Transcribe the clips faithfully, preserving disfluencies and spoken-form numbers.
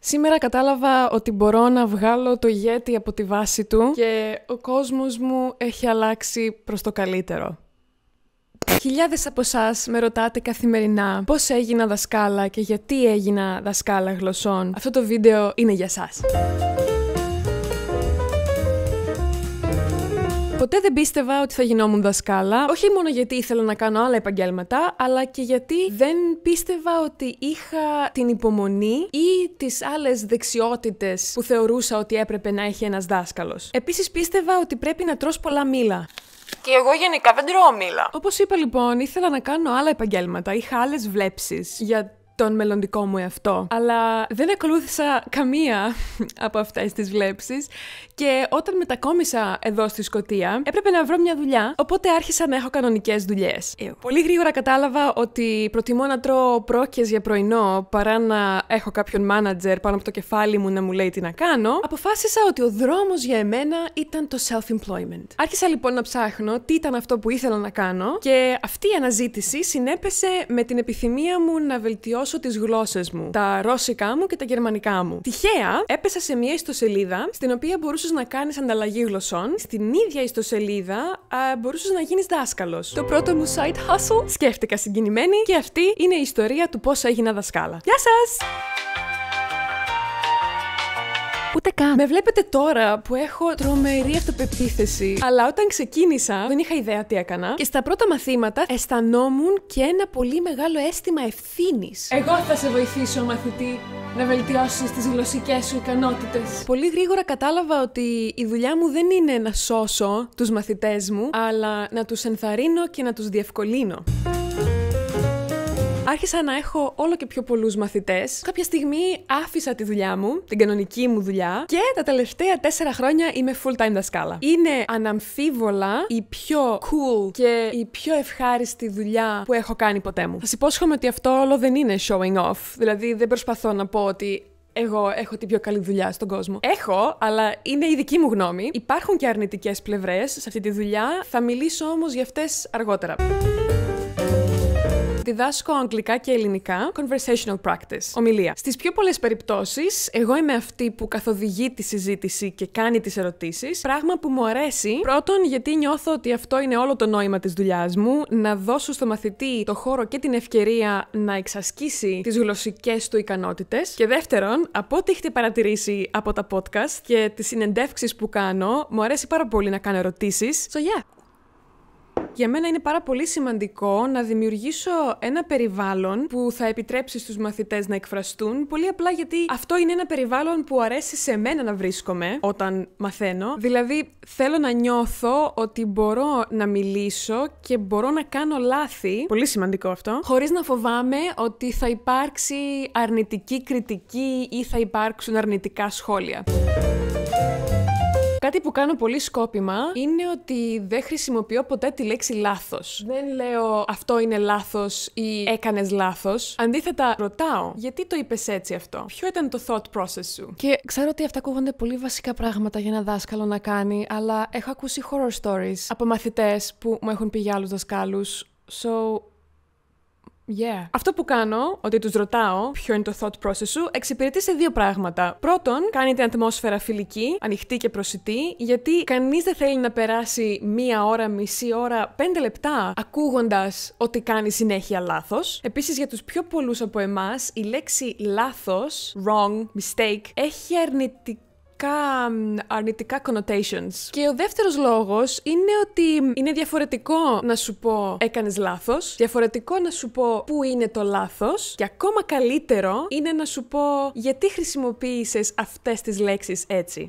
Σήμερα κατάλαβα ότι μπορώ να βγάλω το ηγέτη από τη βάση του και ο κόσμος μου έχει αλλάξει προς το καλύτερο. Χιλιάδες από εσάς με ρωτάτε καθημερινά πώς έγινα δασκάλα και γιατί έγινα δασκάλα γλωσσών. Αυτό το βίντεο είναι για σας. Ποτέ δεν πίστευα ότι θα γινόμουν δασκάλα, όχι μόνο γιατί ήθελα να κάνω άλλα επαγγέλματα, αλλά και γιατί δεν πίστευα ότι είχα την υπομονή ή τις άλλες δεξιότητες που θεωρούσα ότι έπρεπε να έχει ένας δάσκαλος. Επίσης πίστευα ότι πρέπει να τρως πολλά μήλα. Και εγώ γενικά δεν τρώω μήλα. Όπως είπα λοιπόν, ήθελα να κάνω άλλα επαγγέλματα, είχα άλλες βλέψεις για τον μελλοντικό μου εαυτό. Αλλά δεν ακολούθησα καμία από αυτές τις βλέψεις και όταν μετακόμισα εδώ στη Σκωτία έπρεπε να βρω μια δουλειά, οπότε άρχισα να έχω κανονικές δουλειές. Εw. Πολύ γρήγορα κατάλαβα ότι προτιμώ να τρώω πρόκειες για πρωινό παρά να έχω κάποιον manager πάνω από το κεφάλι μου να μου λέει τι να κάνω. Αποφάσισα ότι ο δρόμος για εμένα ήταν το self-employment. Άρχισα λοιπόν να ψάχνω τι ήταν αυτό που ήθελα να κάνω και αυτή η αναζήτηση συνέπεσε με την επιθυμία μου να βελτιώσω τις γλώσσες μου, τα ρώσικα μου και τα γερμανικά μου. Τυχαία έπεσα σε μια ιστοσελίδα στην οποία μπορούσες να κάνεις ανταλλαγή γλωσσών. Στην ίδια ιστοσελίδα α, μπορούσες να γίνεις δάσκαλος. Το πρώτο μου side hustle, σκέφτηκα συγκινημένη, και αυτή είναι η ιστορία του πώς έγινα δασκάλα. Γεια σας! Ούτε καν. Με βλέπετε τώρα που έχω τρομερή αυτοπεποίθηση. Αλλά όταν ξεκίνησα, δεν είχα ιδέα τι έκανα. Και στα πρώτα μαθήματα αισθανόμουν και ένα πολύ μεγάλο αίσθημα ευθύνης. Εγώ θα σε βοηθήσω, μαθητή, να βελτιώσεις τις γλωσσικές σου ικανότητες. Πολύ γρήγορα κατάλαβα ότι η δουλειά μου δεν είναι να σώσω τους μαθητές μου, αλλά να τους ενθαρρύνω και να τους διευκολύνω. Άρχισα να έχω όλο και πιο πολλούς μαθητές. Κάποια στιγμή άφησα τη δουλειά μου, την κανονική μου δουλειά, και τα τελευταία τέσσερα χρόνια είμαι full-time δασκάλα. Είναι αναμφίβολα η πιο cool και η πιο ευχάριστη δουλειά που έχω κάνει ποτέ μου. Σας υπόσχομαι ότι αυτό όλο δεν είναι showing off. Δηλαδή δεν προσπαθώ να πω ότι εγώ έχω την πιο καλή δουλειά στον κόσμο. Έχω, αλλά είναι η δική μου γνώμη. Υπάρχουν και αρνητικές πλευρές σε αυτή τη δουλειά. Θα μιλήσω όμως για αυτές αργότερα. Διδάσκω αγγλικά και ελληνικά, conversational practice, ομιλία. Στις πιο πολλές περιπτώσεις, εγώ είμαι αυτή που καθοδηγεί τη συζήτηση και κάνει τις ερωτήσεις, πράγμα που μου αρέσει. Πρώτον, γιατί νιώθω ότι αυτό είναι όλο το νόημα της δουλειάς μου, να δώσω στο μαθητή το χώρο και την ευκαιρία να εξασκήσει τις γλωσσικές του ικανότητες. Και δεύτερον, από ό,τι έχετε παρατηρήσει από τα podcast και τις συνεντεύξεις που κάνω, μου αρέσει πάρα πολύ να κάνω ερωτήσεις. So yeah. Για μένα είναι πάρα πολύ σημαντικό να δημιουργήσω ένα περιβάλλον που θα επιτρέψει στους μαθητές να εκφραστούν, πολύ απλά γιατί αυτό είναι ένα περιβάλλον που αρέσει σε μένα να βρίσκομαι όταν μαθαίνω. Δηλαδή θέλω να νιώθω ότι μπορώ να μιλήσω και μπορώ να κάνω λάθη, πολύ σημαντικό αυτό, χωρίς να φοβάμαι ότι θα υπάρξει αρνητική κριτική ή θα υπάρξουν αρνητικά σχόλια. Κάτι που κάνω πολύ σκόπιμα είναι ότι δεν χρησιμοποιώ ποτέ τη λέξη λάθος. Δεν λέω αυτό είναι λάθος ή έκανες λάθος. Αντίθετα, ρωτάω γιατί το είπες έτσι αυτό. Ποιο ήταν το thought process σου. Και ξέρω ότι αυτά ακούγονται πολύ βασικά πράγματα για ένα δάσκαλο να κάνει, αλλά έχω ακούσει horror stories από μαθητές που μου έχουν πει για άλλους δασκάλους. So... Yeah. Αυτό που κάνω, ότι τους ρωτάω ποιο είναι το thought process σου, εξυπηρετεί σε δύο πράγματα. Πρώτον, κάνει την ατμόσφαιρα φιλική, ανοιχτή και προσιτή, γιατί κανείς δεν θέλει να περάσει μία ώρα, μισή ώρα, πέντε λεπτά ακούγοντας ότι κάνει συνέχεια λάθος. Επίσης, για τους πιο πολλούς από εμάς, η λέξη λάθος, wrong, mistake, έχει αρνητική αρνητικά connotations. Και ο δεύτερος λόγος είναι ότι είναι διαφορετικό να σου πω έκανες λάθος, διαφορετικό να σου πω πού είναι το λάθος και ακόμα καλύτερο είναι να σου πω γιατί χρησιμοποίησες αυτές τις λέξεις έτσι.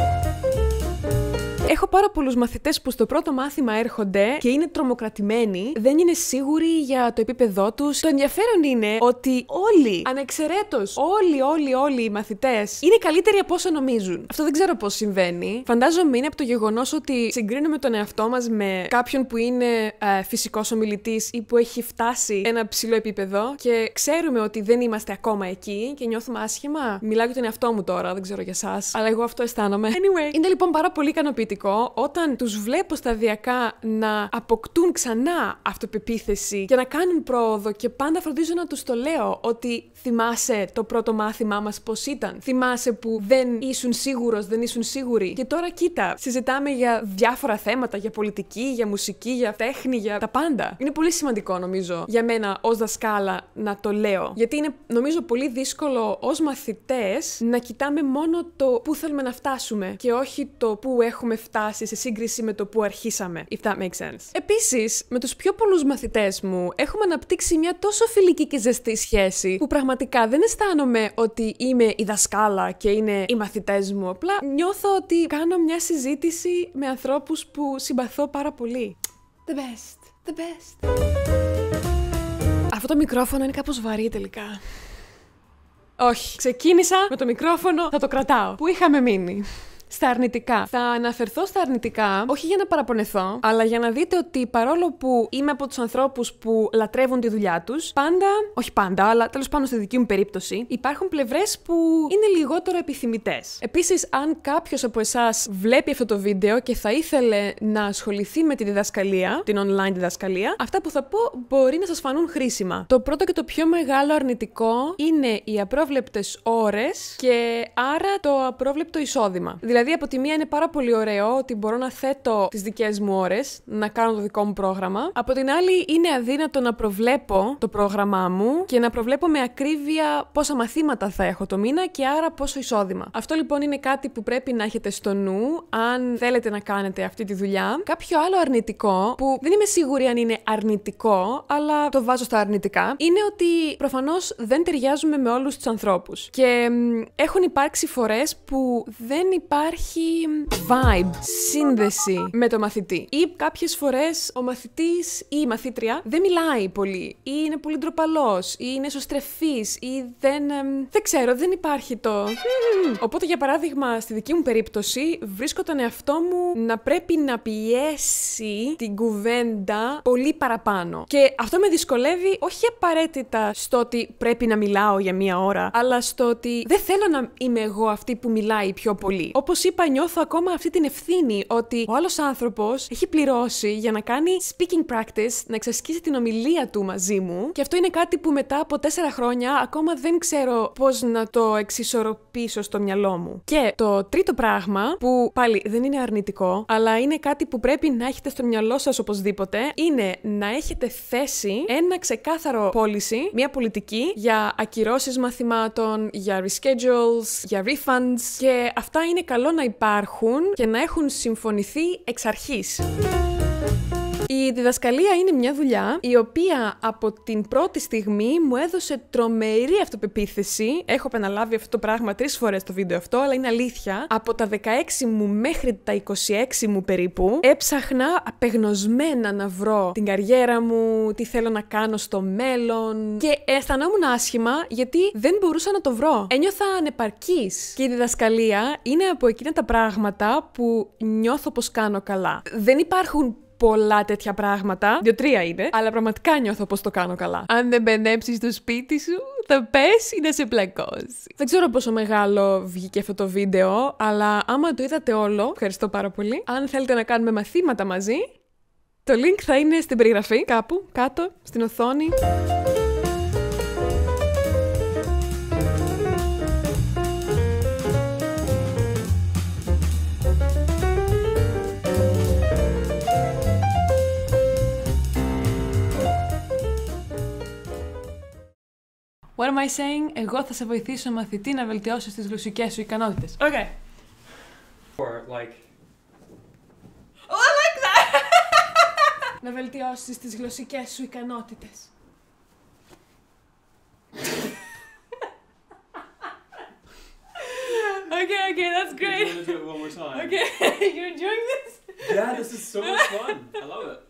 Έχω πάρα πολλούς μαθητές που στο πρώτο μάθημα έρχονται και είναι τρομοκρατημένοι, δεν είναι σίγουροι για το επίπεδό τους. Το ενδιαφέρον είναι ότι όλοι, ανεξαιρέτως, όλοι, όλοι, όλοι οι μαθητές είναι καλύτεροι από όσο νομίζουν. Αυτό δεν ξέρω πώς συμβαίνει. Φαντάζομαι είναι από το γεγονός ότι συγκρίνουμε τον εαυτό μας με κάποιον που είναι ε, φυσικός ομιλητής ή που έχει φτάσει ένα ψηλό επίπεδο και ξέρουμε ότι δεν είμαστε ακόμα εκεί και νιώθουμε άσχημα. Μιλάω για τον εαυτό μου τώρα, δεν ξέρω για εσάς, αλλά εγώ αυτό αισθάνομαι. Anyway, είναι λοιπόν πάρα πολύ ικανοποιητικό σημαντικό όταν τους βλέπω σταδιακά να αποκτούν ξανά αυτοπεποίθηση και να κάνουν πρόοδο και πάντα φροντίζω να τους το λέω ότι θυμάσαι το πρώτο μάθημά μας πώς ήταν. Θυμάσαι που δεν ήσουν σίγουρος, δεν ήσουν σίγουροι. Και τώρα κοίτα, συζητάμε για διάφορα θέματα, για πολιτική, για μουσική, για τέχνη, για τα πάντα. Είναι πολύ σημαντικό νομίζω για μένα ως δασκάλα να το λέω. Γιατί είναι νομίζω πολύ δύσκολο ως μαθητές να κοιτάμε μόνο το πού θέλουμε να φτάσουμε και όχι το πού έχουμε φτάσει σε σύγκριση με το πού αρχίσαμε. If that makes sense. Επίσης, με τους πιο πολλούς μαθητές μου έχουμε αναπτύξει μια τόσο φιλική και ζεστή σχέση που πραγματικά δεν αισθάνομαι ότι είμαι η δασκάλα και είναι οι μαθητές μου. Απλά νιώθω ότι κάνω μια συζήτηση με ανθρώπους που συμπαθώ πάρα πολύ. The best. The best. Αυτό το μικρόφωνο είναι κάπως βαρύ τελικά. Όχι. Ξεκίνησα με το μικρόφωνο, θα το κρατάω. Πού είχαμε μείνει? Στα αρνητικά. Θα αναφερθώ στα αρνητικά, όχι για να παραπονεθώ, αλλά για να δείτε ότι παρόλο που είμαι από τους ανθρώπους που λατρεύουν τη δουλειά τους, πάντα, όχι πάντα, αλλά τέλος πάντων στη δική μου περίπτωση, υπάρχουν πλευρές που είναι λιγότερο επιθυμητές. Επίσης, αν κάποιος από εσάς βλέπει αυτό το βίντεο και θα ήθελε να ασχοληθεί με τη διδασκαλία, την online διδασκαλία, αυτά που θα πω μπορεί να σας φανούν χρήσιμα. Το πρώτο και το πιο μεγάλο αρνητικό είναι οι απρόβλεπτες ώρες και άρα το απρόβλεπτο εισόδημα. Δηλαδή, από τη μία είναι πάρα πολύ ωραίο ότι μπορώ να θέτω τις δικές μου ώρες, να κάνω το δικό μου πρόγραμμα. Από την άλλη, είναι αδύνατο να προβλέπω το πρόγραμμά μου και να προβλέπω με ακρίβεια πόσα μαθήματα θα έχω το μήνα και άρα πόσο εισόδημα. Αυτό λοιπόν είναι κάτι που πρέπει να έχετε στο νου, αν θέλετε να κάνετε αυτή τη δουλειά. Κάποιο άλλο αρνητικό, που δεν είμαι σίγουρη αν είναι αρνητικό, αλλά το βάζω στα αρνητικά, είναι ότι προφανώς δεν ταιριάζουμε με όλους τους ανθρώπους. Και μ, έχουν υπάρξει φορές που δεν υπάρχει vibe, σύνδεση με το μαθητή. Ή κάποιες φορές ο μαθητής ή η μαθήτρια δεν μιλάει πολύ, ή είναι πολύ ντροπαλός, ή είναι εσωστρεφής, ή δεν. εμ, δεν ξέρω, δεν υπάρχει το. Οπότε, για παράδειγμα, στη δική μου περίπτωση, βρίσκω τον εαυτό μου να πρέπει να πιέσει την κουβέντα πολύ παραπάνω. Και αυτό με δυσκολεύει όχι απαραίτητα στο ότι πρέπει να μιλάω για μία ώρα, αλλά στο ότι δεν θέλω να είμαι εγώ αυτή που μιλάει πιο πολύ. Όπως είπα, νιώθω ακόμα αυτή την ευθύνη ότι ο άλλος άνθρωπος έχει πληρώσει για να κάνει speaking practice, να εξασκήσει την ομιλία του μαζί μου, και αυτό είναι κάτι που μετά από τέσσερα χρόνια ακόμα δεν ξέρω πώς να το εξισορροπήσω στο μυαλό μου. Και το τρίτο πράγμα, που πάλι δεν είναι αρνητικό, αλλά είναι κάτι που πρέπει να έχετε στο μυαλό σας οπωσδήποτε, είναι να έχετε θέσει ένα ξεκάθαρο policy, μια πολιτική για ακυρώσεις μαθημάτων, για reschedules, για refunds, και αυτά είναι καλό να υπάρχουν και να έχουν συμφωνηθεί εξ αρχής. Η διδασκαλία είναι μια δουλειά η οποία από την πρώτη στιγμή μου έδωσε τρομερή αυτοπεποίθηση. Έχω επαναλάβει αυτό το πράγμα τρεις φορές στο βίντεο αυτό, αλλά είναι αλήθεια. Από τα δεκαέξι μου μέχρι τα είκοσι έξι μου περίπου, έψαχνα απεγνωσμένα να βρω την καριέρα μου, τι θέλω να κάνω στο μέλλον, και αισθανόμουν άσχημα γιατί δεν μπορούσα να το βρω. Ένιωθα ανεπαρκής. Και η διδασκαλία είναι από εκείνα τα πράγματα που νιώθω πως κάνω καλά. Δεν υπάρχουν πολλά τέτοια πράγματα, δύο-τρία είναι, αλλά πραγματικά νιώθω πως το κάνω καλά. Αν δεν μπενέψεις στο σπίτι σου, θα πέσει να σε πλακώσει. Δεν ξέρω πόσο μεγάλο βγήκε αυτό το βίντεο, αλλά άμα το είδατε όλο, ευχαριστώ πάρα πολύ. Αν θέλετε να κάνουμε μαθήματα μαζί, το link θα είναι στην περιγραφή, κάπου κάτω, στην οθόνη. What am I saying? Εγώ θα σε βοηθήσω, μαθητή, να βελτιώσεις τις γλωσσικές σου ικανότητες. Okay. Or like... Oh, I like that! Να βελτιώσεις τις γλωσσικές σου ικανότητες. Okay, okay, that's great. Do you want to do it one more time? Okay, you're enjoying this? Yeah, this is so much fun. I love it.